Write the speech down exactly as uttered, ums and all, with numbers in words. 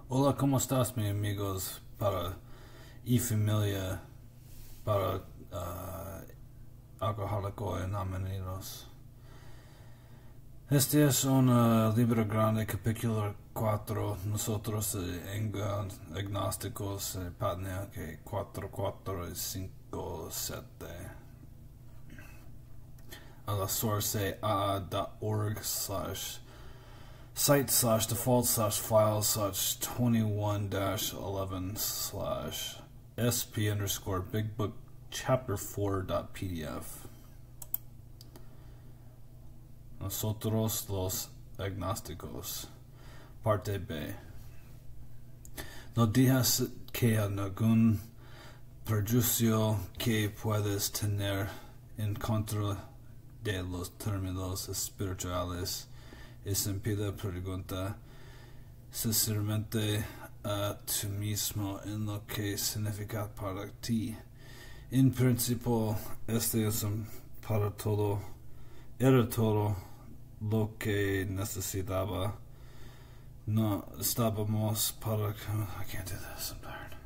Hola, ¿cómo estás, mis amigos? Para y familia, para uh, alcohólicos anónimos. Este es un uh, libro grande, capítulo cuatro. Nosotros, eh, agnósticos, eh, página que cuatro, cuatro y cinco, siete. A la source a dot org slash site slash default slash file slash twenty-one dash eleven slash sp underscore big book chapter four dot pdf. Nosotros los agnósticos. Parte B. No digas que algún prejuicio que puedes tener en contra de los términos espirituales es impide pregunta sinceramente a tú mismo en lo que significa para ti. En principio, este es para todo, era todo lo que necesitaba. No estábamos para... I can't do this, I'm tired.